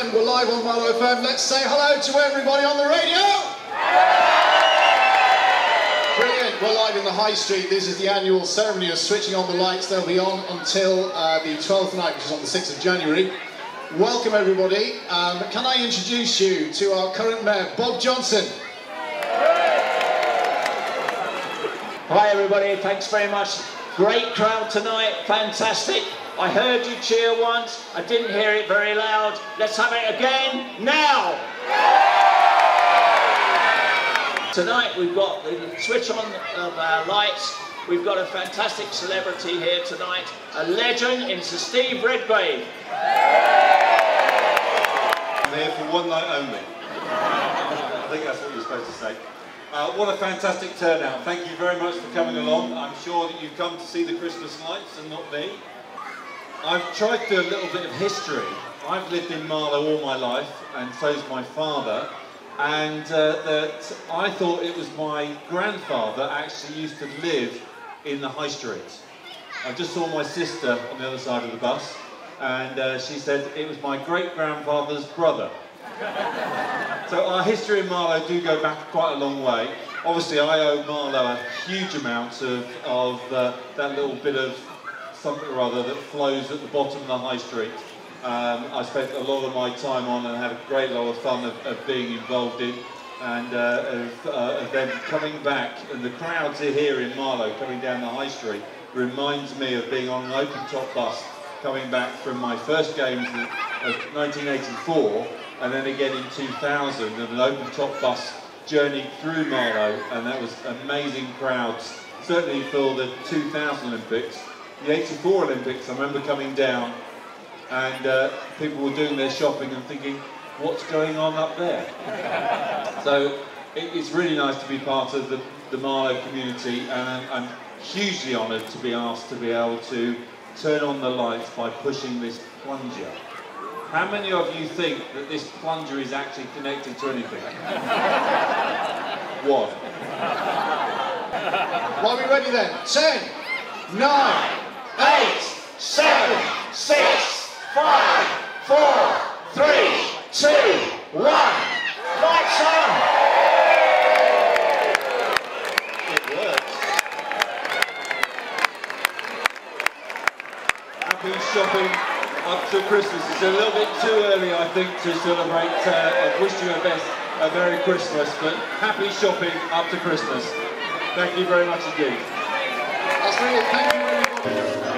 again. We're live on Marlow FM. Let's say hello to everybody on the radio. Brilliant. We're live in the High Street. This is the annual ceremony of switching on the lights. They'll be on until the 12th night, which is on the 6th of January. Welcome, everybody. Can I introduce you to our current mayor, Bob Johnson? Hi, everybody. Thanks very much. Great crowd tonight. Fantastic. I heard you cheer once. I didn't hear it very loud. Let's have it again now. Tonight we've got the switch on of our lights. We've got a fantastic celebrity here tonight, a legend in Sir Steve Redgrave. I'm here for one night only. I think that's what you're supposed to say. What a fantastic turnout. Thank you very much for coming along. I'm sure that you've come to see the Christmas lights and not me. I've tried to do a little bit of history. I've lived in Marlow all my life, and so's my father, and that I thought it was my grandfather actually used to live in the High Street. I just saw my sister on the other side of the bus, and she said it was my great-grandfather's brother. So our history in Marlow do go back quite a long way. Obviously I owe Marlow a huge amount of that little bit of something or other that flows at the bottom of the High Street. I spent a lot of my time on and had a great lot of fun of being involved in, and of then coming back, and the crowds are here in Marlow coming down the High Street reminds me of being on an open top bus coming back from my first games of 1984 and then again in 2000, and an open top bus journeying through Marlow, and that was amazing crowds, certainly for the 2000 Olympics. The 84 Olympics, I remember coming down and people were doing their shopping and thinking, what's going on up there? So it's really nice to be part of the Marlow community, and I'm hugely honoured to be asked to be able to turn on the lights by pushing this plunger. How many of you think that this plunger is actually connected to anything? One. Are we ready then? 10, 9, 8, 7, 6, 5, 4, 3, 2, 1. Lights on! It works. Happy shopping up to Christmas. It's a little bit too early, I think, to celebrate. I wish you a Merry Christmas, but happy shopping up to Christmas. Thank you very much indeed. That's brilliant. Thank you, everybody.